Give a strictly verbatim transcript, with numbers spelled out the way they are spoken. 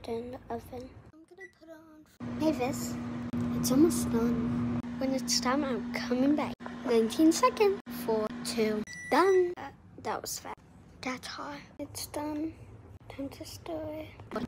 put it in the oven. I'm gonna put it on. Mavis, it's almost done. When it's done, I'm coming back. nineteen seconds. Four, two, done. That, that was fast. That's hot. It's done. Time to stir it.